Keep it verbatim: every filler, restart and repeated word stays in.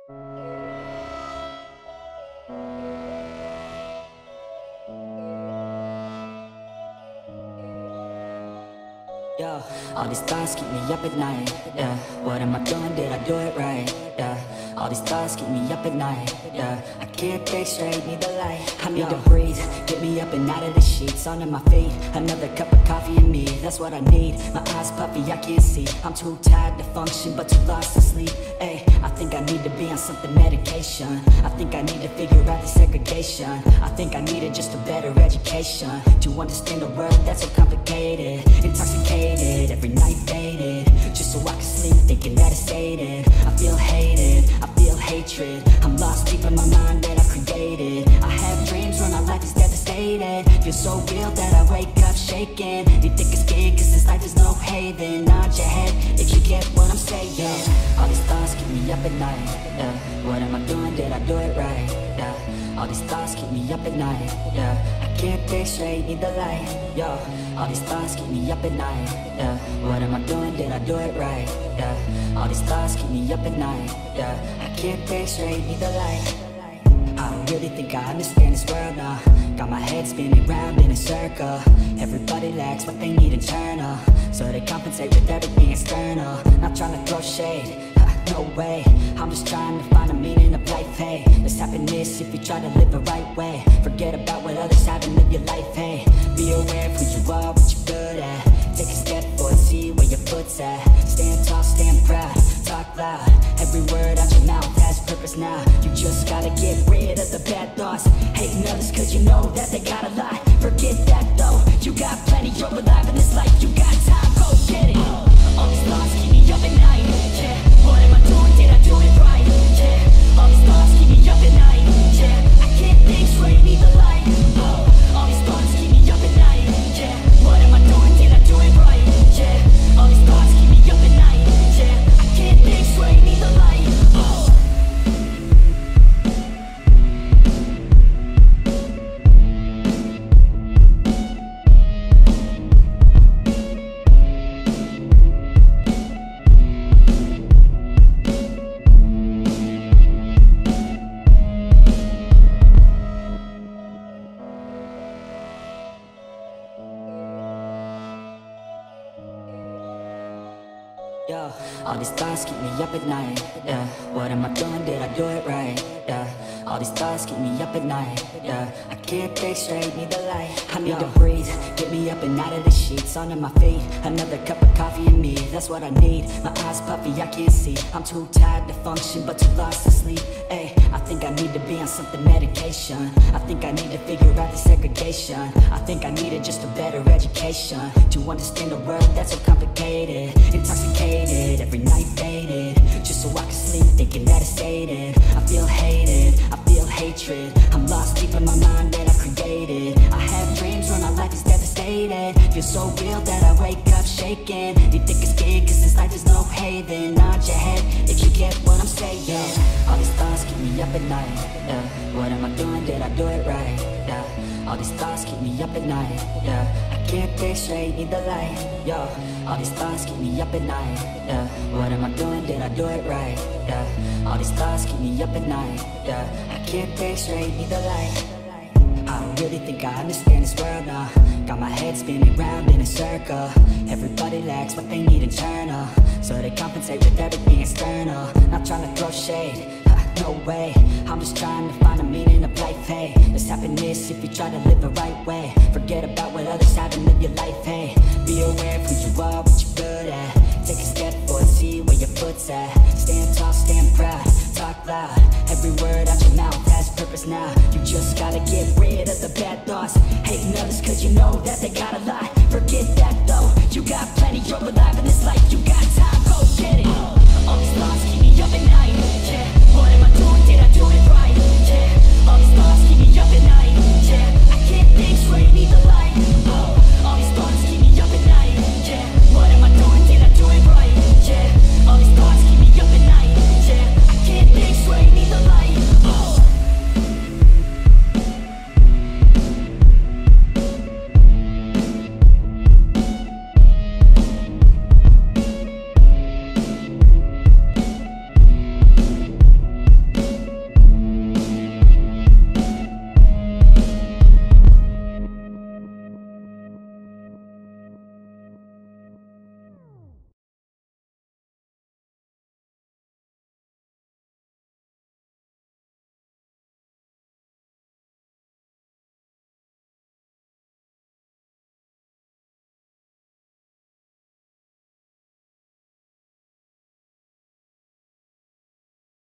Yo, all these thoughts keep me up at night, yeah. What am I doing, did I do it right, yeah. All these thoughts keep me up at night, yeah. I can't think straight, need the light. I need to breathe, get me up and out of the sheets. Onto my feet, another cup of coffee in me, that's what I need. My eyes puffy, I can't see, I'm too tired to function, but too lost to sleep. Ay, I think I need to be on something medication. I think I need to figure out the segregation. I think I needed just a better education to understand a world that's so complicated. Intoxicated, every night faded, just so I can sleep thinking that it's sated. I feel hated, I feel hatred, I'm lost deep in my mind that I created. I have dreams when my life is devastated, feels so real that I wake up shaking. You think it's big cause this life is no haven. Nod your head if you get what I'm saying. All these thoughts keep me up at night, yeah. What am I doing, did I do it right, yeah. All these thoughts keep me up at night, yeah. I can't think straight, need the light, yo. All these thoughts keep me up at night, yeah. What am I doing, did I do it right, yeah. All these thoughts keep me up at night, yeah. I can't think straight, need the light. I don't really think I understand this world now. Got my head spinning round in a circle. Everybody lacks what they need internal, so they compensate with everything external. Not trying to throw shade, no way. I'm just trying to find a meaning of life, hey. There's happiness if you try to live the right way. Forget about what others have and live your life, hey. Be aware of who you are, what you're good at. Take a step forward, see where your foot's at. Stand tall, stand proud, talk loud. Every word out your mouth has purpose now. You just gotta get rid of the bad thoughts. Hating others cause you know that they got a lot. Forget that though, you got plenty, you're alive in this life. You got time, go get it. All these thoughts keep me up at night, yeah. What am I doing, did I do it right, yeah. All these thoughts keep me up at night, yeah. I can't think straight, need the light, oh. All these thoughts keep me up at night, yeah. What am I doing, did I do it right, yeah. All these thoughts keep me up at night, yeah. I can't think straight, need the light, oh. Yo, all these thoughts keep me up at night, yeah. What am I doing, did I do it right, yeah. All these thoughts keep me up at night, yeah. I can't think straight, need the light. I need to breathe, get me up and out of the sheets. Onto my feet, another cup of coffee in me, that's what I need. My eyes puffy, I can't see, I'm too tired to function, but too lost to sleep. Ay, I think I need to be on something medication. I think I need to figure out the segregation. I think I needed just a better education to understand a world that's so complicated. Intoxicated, every night faded, just so I can sleep thinking that it's sated. I feel hated, I feel hatred, I'm lost deep in my mind that I created. I have dreams when my life is devastated, feels so real that I wake up shaking. You think it's big cause this life is no haven. Nod your head if you get what I'm saying. All these thoughts keep me up at night, yeah. What am I doing, did I do it right, yeah. All these thoughts keep me up at night, yeah. I can't think straight, need the light, yo. All these thoughts keep me up at night, yeah. What am I doing, did I do it right, yeah. All these thoughts keep me up at night, yeah. I can't think straight, need the light. I don't really think I understand this world now. Got my head spinning round in a circle. Everybody lacks what they need internal, so they compensate with everything external. Not trying to throw shade, no way. I'm just trying to find a meaning of life, hey. There's happiness if you try to live the right way. Forget about what others have and live your life, hey. Be aware of who you are, what you're good at. Take a step forward, see where your foot's at. Stand tall, stand proud, talk loud. Every word out your mouth has purpose now. You just gotta get rid of the bad thoughts. Hating others cause you know that they got a lot. Forget that though, you got plenty, you're alive in this life. You got